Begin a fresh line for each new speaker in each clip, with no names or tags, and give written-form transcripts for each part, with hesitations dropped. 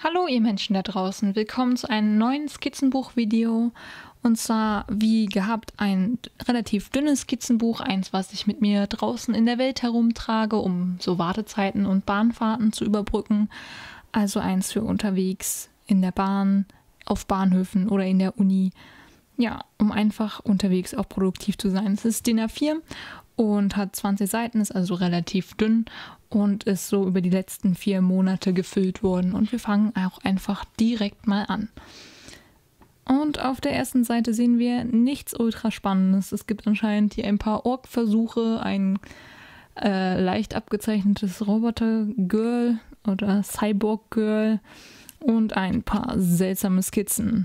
Hallo ihr Menschen da draußen, willkommen zu einem neuen Skizzenbuch-Video. Und zwar, wie gehabt, ein relativ dünnes Skizzenbuch, eins, was ich mit mir draußen in der Welt herumtrage, um so Wartezeiten und Bahnfahrten zu überbrücken. Also eins für unterwegs in der Bahn, auf Bahnhöfen oder in der Uni. Ja, um einfach unterwegs auch produktiv zu sein. Es ist DIN A4 und hat 20 Seiten, ist also relativ dünn und ist so über die letzten 4 Monate gefüllt worden. Und wir fangen auch einfach direkt mal an. Und auf der ersten Seite sehen wir nichts ultra Spannendes. Es gibt anscheinend hier ein paar Org-Versuche, ein leicht abgezeichnetes Roboter-Girl oder Cyborg-Girl und ein paar seltsame Skizzen.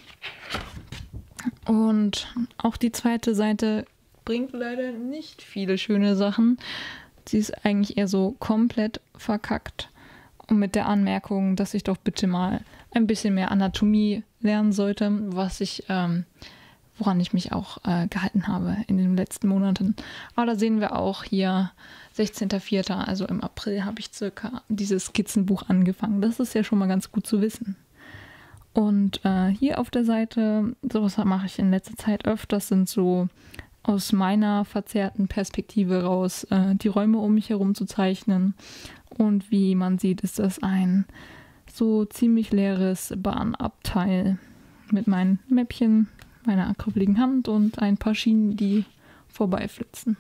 Und auch die zweite Seite bringt leider nicht viele schöne Sachen. Sie ist eigentlich eher so komplett verkackt. Und mit der Anmerkung, dass ich doch bitte mal ein bisschen mehr Anatomie lernen sollte, woran ich mich auch gehalten habe in den letzten Monaten. Aber da sehen wir auch hier 16.04., also im April habe ich circa dieses Skizzenbuch angefangen. Das ist ja schon mal ganz gut zu wissen. Und hier auf der Seite, sowas mache ich in letzter Zeit öfters, sind so aus meiner verzerrten Perspektive raus die Räume um mich herum zu zeichnen. Und wie man sieht, ist das ein so ziemlich leeres Bahnabteil mit meinen Mäppchen, meiner akryligen Hand und ein paar Schienen, die vorbeiflitzen.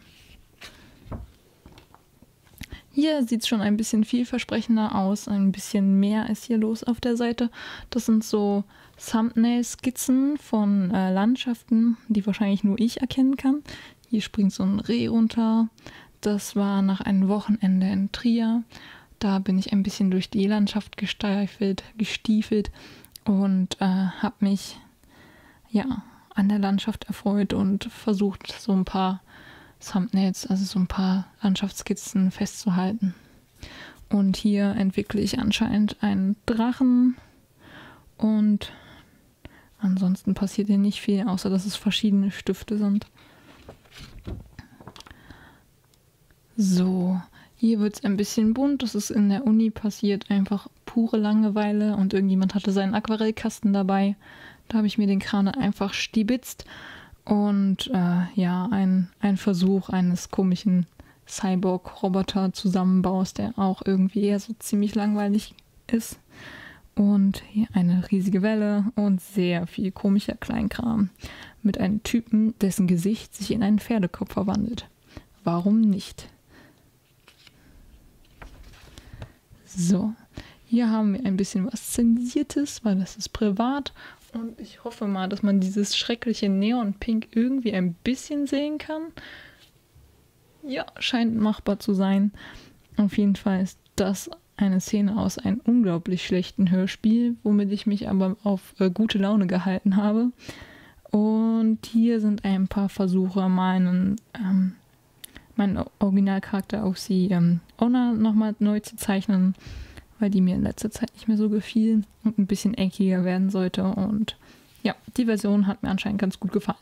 Hier sieht es schon ein bisschen vielversprechender aus, ein bisschen mehr ist hier los auf der Seite. Das sind so Thumbnail-Skizzen von Landschaften, die wahrscheinlich nur ich erkennen kann. Hier springt so ein Reh runter. Das war nach einem Wochenende in Trier. Da bin ich ein bisschen durch die Landschaft gestiefelt und habe mich an der Landschaft erfreut und versucht, so ein paar Thumbnails, also so ein paar Landschaftsskizzen festzuhalten. Und hier entwickle ich anscheinend einen Drachen und ansonsten passiert hier nicht viel, außer dass es verschiedene Stifte sind. So, hier wird es ein bisschen bunt. Das ist in der Uni passiert, einfach pure Langeweile und irgendjemand hatte seinen Aquarellkasten dabei. Da habe ich mir den Kran einfach stibitzt. Und ein Versuch eines komischen Cyborg-Roboter-Zusammenbaus, der auch irgendwie eher so ziemlich langweilig ist. Und hier eine riesige Welle und sehr viel komischer Kleinkram mit einem Typen, dessen Gesicht sich in einen Pferdekopf verwandelt. Warum nicht? So, hier haben wir ein bisschen was Zensiertes, weil das ist privat. Und ich hoffe mal, dass man dieses schreckliche Neonpink irgendwie ein bisschen sehen kann. Ja, scheint machbar zu sein. Auf jeden Fall ist das eine Szene aus einem unglaublich schlechten Hörspiel, womit ich mich aber auf gute Laune gehalten habe. Und hier sind ein paar Versuche, meinen Originalcharakter auf sie Ona nochmal neu zu zeichnen, weil die mir in letzter Zeit nicht mehr so gefiel und ein bisschen eckiger werden sollte. Und ja, die Version hat mir anscheinend ganz gut gefallen.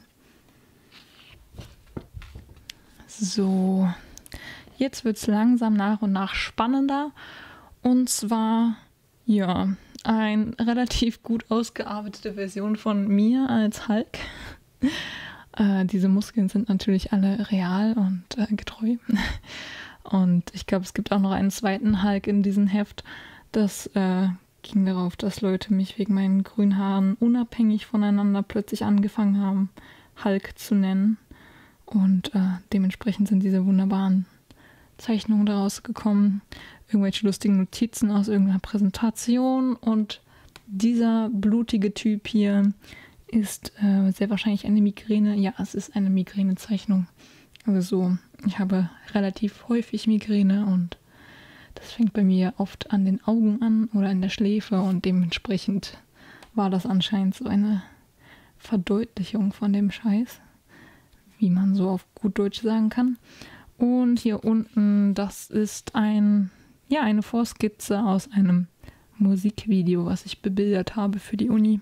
So, jetzt wird es langsam nach und nach spannender. Und zwar, eine relativ gut ausgearbeitete Version von mir als Hulk. Diese Muskeln sind natürlich alle real und getreu. Und ich glaube, es gibt auch noch einen zweiten Hulk in diesem Heft. Das ging darauf, dass Leute mich wegen meinen grünen Haaren unabhängig voneinander plötzlich angefangen haben, Hulk zu nennen. Und dementsprechend sind diese wunderbaren Zeichnungen daraus gekommen. Irgendwelche lustigen Notizen aus irgendeiner Präsentation. Und dieser blutige Typ hier ist sehr wahrscheinlich eine Migräne. Ja, es ist eine Migränezeichnung. Also ich habe relativ häufig Migräne und das fängt bei mir oft an den Augen an oder in der Schläfe und dementsprechend war das anscheinend so eine Verdeutlichung von dem Scheiß, wie man so auf gut Deutsch sagen kann. Und hier unten, das ist eine Vorskizze aus einem Musikvideo, was ich bebildert habe für die Uni.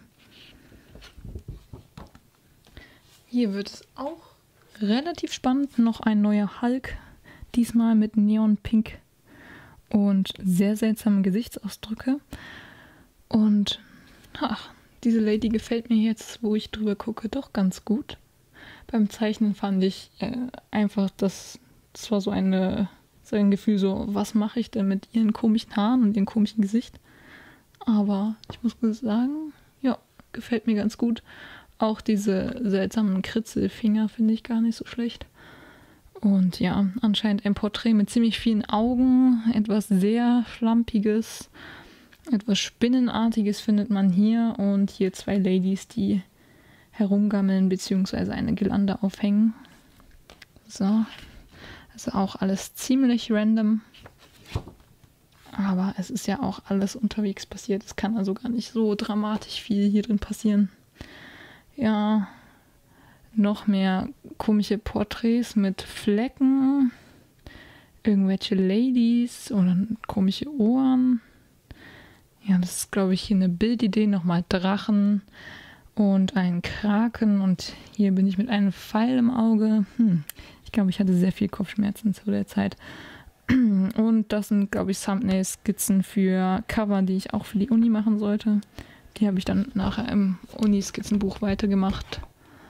Hier wird es auch relativ spannend, noch ein neuer Hulk, diesmal mit Neonpink und sehr seltsame Gesichtsausdrücke. Und diese Lady gefällt mir jetzt, wo ich drüber gucke, doch ganz gut. Beim Zeichnen fand ich einfach, das war so ein Gefühl, so, was mache ich denn mit ihren komischen Haaren und ihrem komischen Gesicht? Aber ich muss sagen, ja, gefällt mir ganz gut. Auch diese seltsamen Kritzelfinger finde ich gar nicht so schlecht. Und ja, anscheinend ein Porträt mit ziemlich vielen Augen, etwas sehr Schlampiges, etwas Spinnenartiges findet man hier. Und hier 2 Ladies, die herumgammeln bzw. eine Girlande aufhängen. So, also auch alles ziemlich random. Aber es ist ja auch alles unterwegs passiert. Es kann also gar nicht so dramatisch viel hier drin passieren. Ja, noch mehr komische Porträts mit Flecken, irgendwelche Ladies oder komische Ohren. Ja, das ist, glaube ich, hier eine Bildidee. Nochmal Drachen und ein Kraken. Und hier bin ich mit einem Pfeil im Auge. Ich glaube, ich hatte sehr viel Kopfschmerzen zu der Zeit. Und das sind, glaube ich, Thumbnail-Skizzen für Cover, die ich auch für die Uni machen sollte. Die habe ich dann nachher im Uni-Skizzenbuch weitergemacht.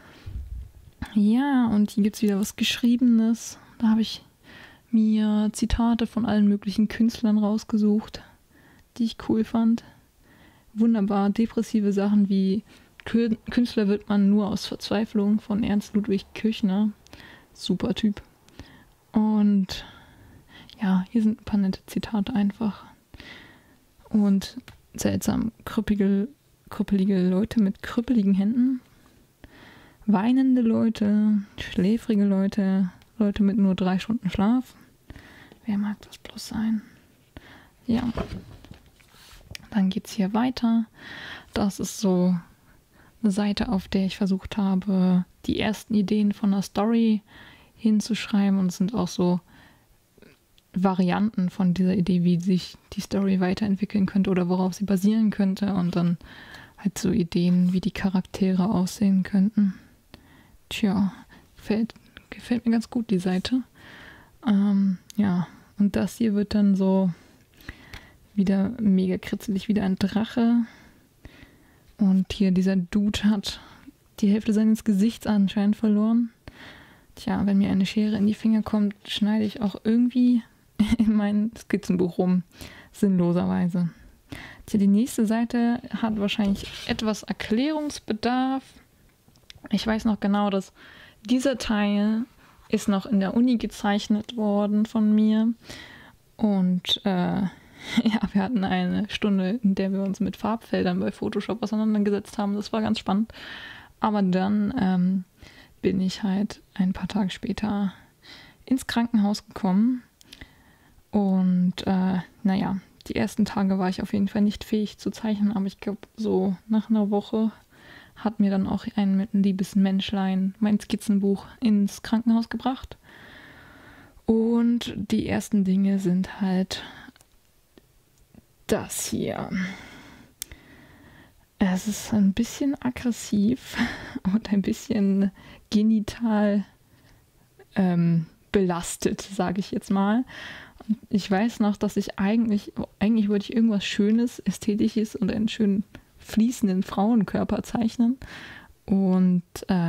Ja, und hier gibt es wieder was Geschriebenes. Da habe ich mir Zitate von allen möglichen Künstlern rausgesucht, die ich cool fand. Wunderbar depressive Sachen wie Künstler wird man nur aus Verzweiflung von Ernst Ludwig Kirchner. Super Typ. Und ja, hier sind ein paar nette Zitate einfach. Und seltsam krüppelige Leute mit krüppeligen Händen. Weinende Leute, schläfrige Leute, Leute mit nur 3 Stunden Schlaf. Wer mag das bloß sein? Ja. Dann geht es hier weiter. Das ist so eine Seite, auf der ich versucht habe, die ersten Ideen von einer Story hinzuschreiben. Und es sind auch so Varianten von dieser Idee, wie sich die Story weiterentwickeln könnte oder worauf sie basieren könnte. Und dann halt so Ideen, wie die Charaktere aussehen könnten. Tja, gefällt mir ganz gut, die Seite. Ja, und das hier wird dann so wieder mega kritzelig, wieder ein Drache. Und hier dieser Dude hat die Hälfte seines Gesichts anscheinend verloren. Tja, wenn mir eine Schere in die Finger kommt, schneide ich auch irgendwie in mein Skizzenbuch rum. Sinnloserweise. Tja, die nächste Seite hat wahrscheinlich etwas Erklärungsbedarf. Ich weiß noch genau, dass dieser Teil ist noch in der Uni gezeichnet worden von mir. Und ja, wir hatten eine Stunde, in der wir uns mit Farbfeldern bei Photoshop auseinandergesetzt haben. Das war ganz spannend. Aber dann bin ich halt ein paar Tage später ins Krankenhaus gekommen. Und naja, die ersten Tage war ich auf jeden Fall nicht fähig zu zeichnen. Aber ich glaube, so nach einer Woche hat mir dann auch ein liebes Menschlein mein Skizzenbuch ins Krankenhaus gebracht. Und die ersten Dinge sind halt das hier. Es ist ein bisschen aggressiv und ein bisschen genital belastet, sage ich jetzt mal. Und ich weiß noch, dass ich eigentlich wollte ich irgendwas Schönes, Ästhetisches und einen schönen fließenden Frauenkörper zeichnen. Und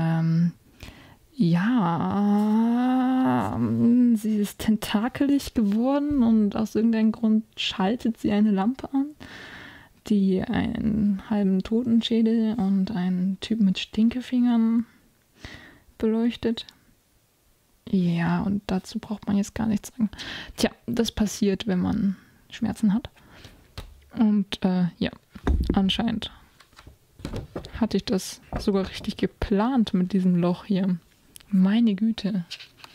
ja, sie ist tentakelig geworden und aus irgendeinem Grund schaltet sie eine Lampe an, die einen halben Totenschädel und einen Typ mit Stinkefingern beleuchtet. Ja, und dazu braucht man jetzt gar nichts sagen. Tja, das passiert, wenn man Schmerzen hat. Und ja, anscheinend hatte ich das sogar richtig geplant mit diesem Loch hier. Meine Güte.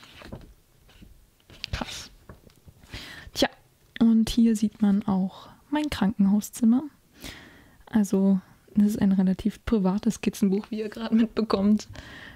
Krass. Tja, und hier sieht man auch mein Krankenhauszimmer. Also, das ist ein relativ privates Skizzenbuch, wie ihr gerade mitbekommt.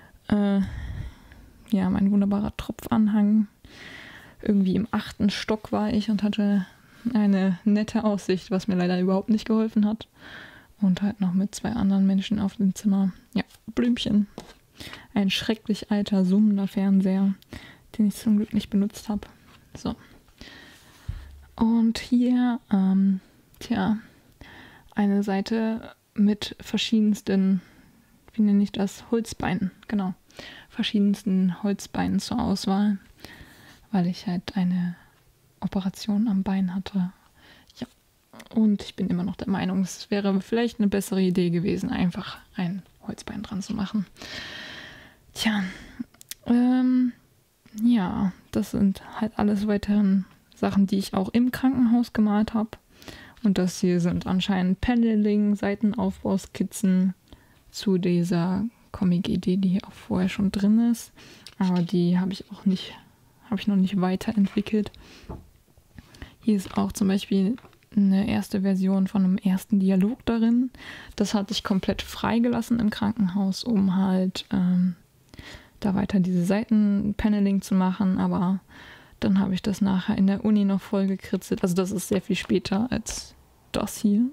Ja, mein wunderbarer Tropfanhang. Irgendwie im 8. Stock war ich und hatte eine nette Aussicht, was mir leider überhaupt nicht geholfen hat. Und halt noch mit 2 anderen Menschen auf dem Zimmer. Ja, Blümchen. Ein schrecklich alter, summender Fernseher, den ich zum Glück nicht benutzt habe. So. Und hier, tja, eine Seite mit verschiedensten, wie nenne ich das, Holzbeinen, genau, verschiedensten Holzbeinen zur Auswahl, weil ich halt eine Operation am Bein hatte. Ja, und ich bin immer noch der Meinung, es wäre vielleicht eine bessere Idee gewesen, einfach ein Holzbein dran zu machen. Tja, ja, das sind halt alles weiteren Sachen, die ich auch im Krankenhaus gemalt habe. Und das hier sind anscheinend Paneling, Seitenaufbauskizzen zu dieser Comic-Idee, die hier auch vorher schon drin ist. Aber die habe ich noch nicht weiterentwickelt. Hier ist auch zum Beispiel eine erste Version von einem ersten Dialog darin. Das hatte ich komplett freigelassen im Krankenhaus, um halt da weiter diese Seitenpaneling zu machen. Aber dann habe ich das nachher in der Uni noch voll gekritzelt. Also das ist sehr viel später als das hier.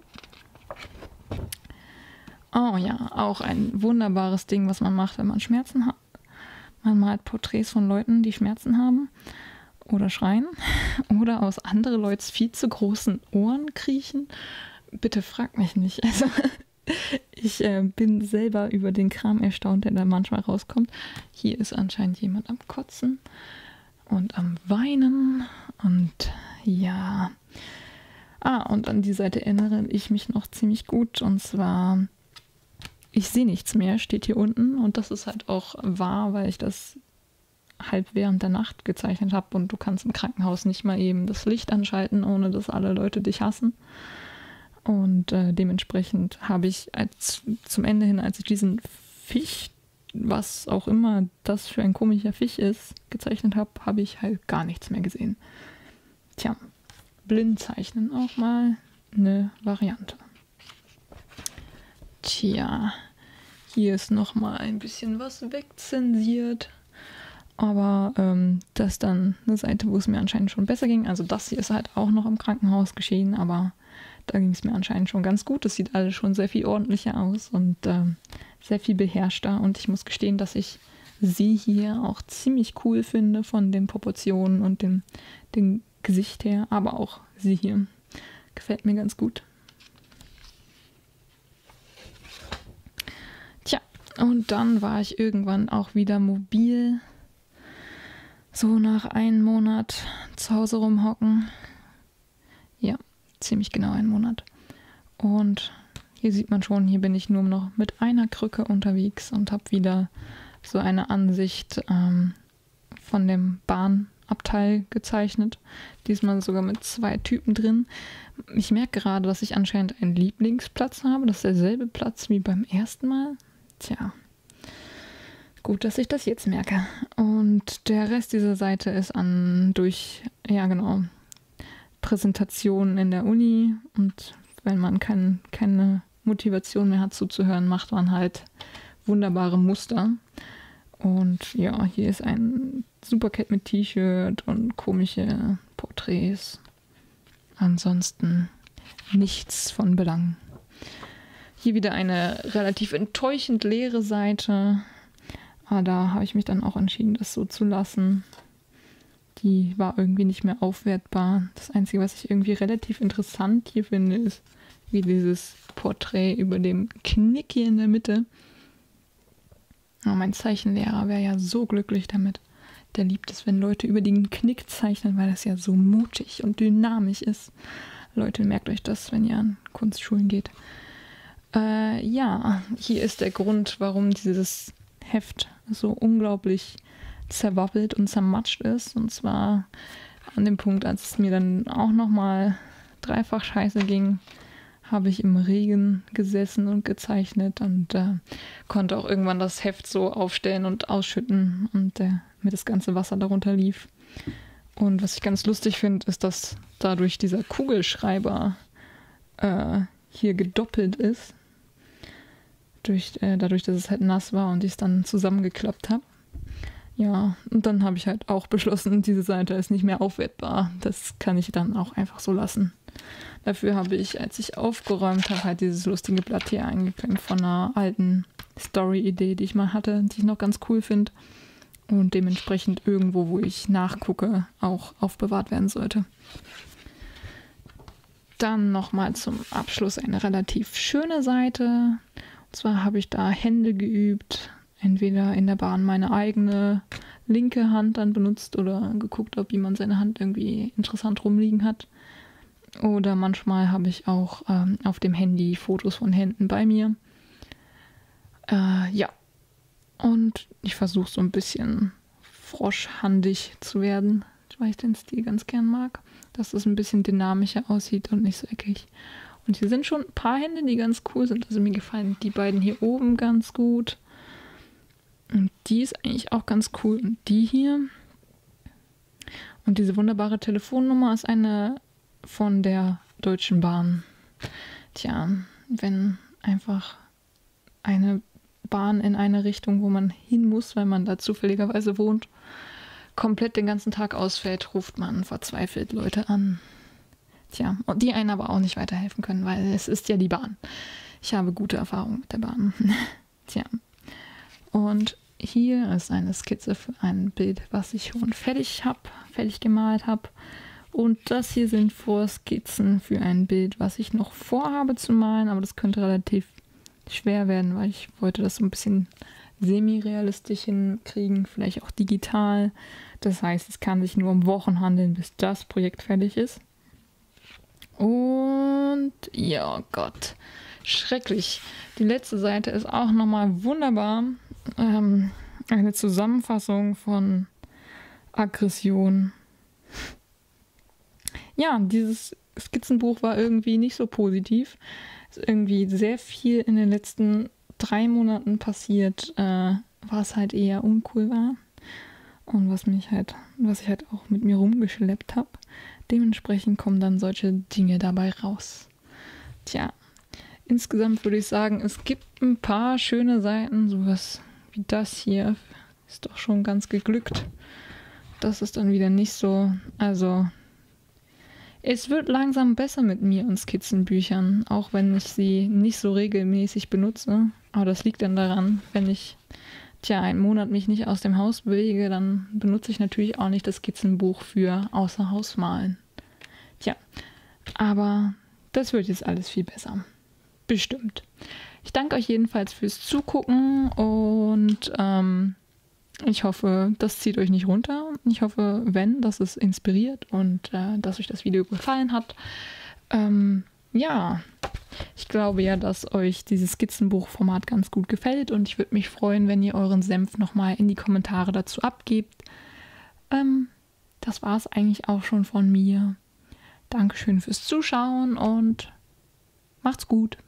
Oh ja, auch ein wunderbares Ding, was man macht, wenn man Schmerzen hat. Man malt Porträts von Leuten, die Schmerzen haben oder schreien oder aus anderen Leute's viel zu großen Ohren kriechen. Bitte frag mich nicht. Also ich bin selber über den Kram erstaunt, der da manchmal rauskommt. Hier ist anscheinend jemand am Kotzen und am Weinen und ja. Und an die Seite erinnere ich mich noch ziemlich gut, und zwar ich sehe nichts mehr, steht hier unten, und das ist halt auch wahr, weil ich das halb während der Nacht gezeichnet habe und du kannst im Krankenhaus nicht mal eben das Licht anschalten, ohne dass alle Leute dich hassen. Und dementsprechend habe ich zum Ende hin, als ich diesen Fisch, was auch immer das für ein komischer Fisch ist, gezeichnet habe, habe ich halt gar nichts mehr gesehen. Tja, Blindzeichnen auch mal eine Variante. Tja, hier ist noch mal ein bisschen was wegzensiert. Aber das ist dann eine Seite, wo es mir anscheinend schon besser ging. Also das hier ist halt auch noch im Krankenhaus geschehen, aber da ging es mir anscheinend schon ganz gut. Das sieht alles schon sehr viel ordentlicher aus und sehr viel beherrschter. Und ich muss gestehen, dass ich sie hier auch ziemlich cool finde von den Proportionen und dem Gesicht her. Aber auch sie hier gefällt mir ganz gut. Tja, und dann war ich irgendwann auch wieder mobil. So nach einem Monat zu Hause rumhocken. Ja, ziemlich genau einen Monat. Und hier sieht man schon, hier bin ich nur noch mit einer Krücke unterwegs und habe wieder so eine Ansicht von dem Bahnabteil gezeichnet. Diesmal sogar mit 2 Typen drin. Ich merke gerade, dass ich anscheinend einen Lieblingsplatz habe. Das ist derselbe Platz wie beim ersten Mal. Tja. Gut, dass ich das jetzt merke. Und der Rest dieser Seite ist durch Präsentationen in der Uni. Und wenn man keine Motivation mehr hat zuzuhören, macht man halt wunderbare Muster. Und ja, hier ist ein Supercat mit T-Shirt und komische Porträts. Ansonsten nichts von Belang. Hier wieder eine relativ enttäuschend leere Seite. Aber da habe ich mich dann auch entschieden, das so zu lassen. Die war irgendwie nicht mehr aufwertbar. Das Einzige, was ich irgendwie relativ interessant hier finde, ist wie dieses Porträt über dem Knick hier in der Mitte. Oh, mein Zeichenlehrer wäre ja so glücklich damit. Der liebt es, wenn Leute über den Knick zeichnen, weil das ja so mutig und dynamisch ist. Leute, merkt euch das, wenn ihr an Kunstschulen geht. Ja, hier ist der Grund, warum dieses Heft so unglaublich zerwappelt und zermatscht ist. Und zwar an dem Punkt, als es mir dann auch nochmal dreifach scheiße ging, habe ich im Regen gesessen und gezeichnet und konnte auch irgendwann das Heft so aufstellen und ausschütten und mir das ganze Wasser darunter lief. Und was ich ganz lustig finde, ist, dass dadurch dieser Kugelschreiber hier gedoppelt ist. Dadurch, dass es halt nass war und ich es dann zusammengeklappt habe. Ja, und dann habe ich halt auch beschlossen, diese Seite ist nicht mehr aufwertbar. Das kann ich dann auch einfach so lassen. Dafür habe ich, als ich aufgeräumt habe, halt dieses lustige Blatt hier eingeklemmt von einer alten Story-Idee, die ich mal hatte, die ich noch ganz cool finde. Und dementsprechend irgendwo, wo ich nachgucke, auch aufbewahrt werden sollte. Dann nochmal zum Abschluss eine relativ schöne Seite. Und zwar habe ich da Hände geübt. Entweder in der Bahn meine eigene linke Hand dann benutzt oder geguckt, ob jemand seine Hand irgendwie interessant rumliegen hat. Oder manchmal habe ich auch auf dem Handy Fotos von Händen bei mir. Ja. Und ich versuche so ein bisschen froschhandig zu werden, weil ich den Stil ganz gern mag. Dass es ein bisschen dynamischer aussieht und nicht so eckig. Und hier sind schon ein paar Hände, die ganz cool sind. Also mir gefallen die beiden hier oben ganz gut. Und die ist eigentlich auch ganz cool. Und die hier. Und diese wunderbare Telefonnummer ist eine von der Deutschen Bahn. Tja, wenn einfach eine Bahn in eine Richtung, wo man hin muss, weil man da zufälligerweise wohnt, komplett den ganzen Tag ausfällt, ruft man verzweifelt Leute an. Tja, und die einen aber auch nicht weiterhelfen können, weil es ist ja die Bahn. Ich habe gute Erfahrungen mit der Bahn. Tja. Und hier ist eine Skizze für ein Bild, was ich schon fertig gemalt habe. Und das hier sind Vorskizzen für ein Bild, was ich noch vorhabe zu malen, aber das könnte relativ schwer werden, weil ich wollte das so ein bisschen semi-realistisch hinkriegen, vielleicht auch digital. Das heißt, es kann sich nur um Wochen handeln, bis das Projekt fertig ist. Und ja, Gott, schrecklich. Die letzte Seite ist auch nochmal wunderbar. Eine Zusammenfassung von Aggression. Ja, dieses Skizzenbuch war irgendwie nicht so positiv. Es ist irgendwie sehr viel in den letzten 3 Monaten passiert, was halt eher uncool war. Und was ich halt auch mit mir rumgeschleppt habe. Dementsprechend kommen dann solche Dinge dabei raus. Tja, insgesamt würde ich sagen, es gibt ein paar schöne Seiten, sowas wie das hier ist doch schon ganz geglückt. Das ist dann wieder nicht so, also es wird langsam besser mit mir und Skizzenbüchern, auch wenn ich sie nicht so regelmäßig benutze. Aber das liegt dann daran, wenn ich einen Monat mich nicht aus dem Haus bewege, dann benutze ich natürlich auch nicht das Skizzenbuch für Außerhausmalen. Tja, aber das wird jetzt alles viel besser. Bestimmt. Ich danke euch jedenfalls fürs Zugucken und ich hoffe, das zieht euch nicht runter. Ich hoffe, dass es inspiriert und dass euch das Video gefallen hat. Ja, ich glaube ja, dass euch dieses Skizzenbuchformat ganz gut gefällt und ich würde mich freuen, wenn ihr euren Senf nochmal in die Kommentare dazu abgebt. Das war es eigentlich auch schon von mir. Dankeschön fürs Zuschauen und macht's gut.